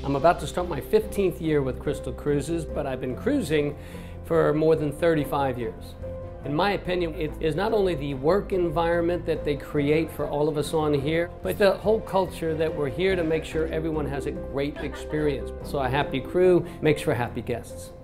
I'm about to start my 15th year with Crystal Cruises, but I've been cruising for more than 35 years. In my opinion, it is not only the work environment that they create for all of us on here, but the whole culture that we're here to make sure everyone has a great experience. So a happy crew makes for happy guests.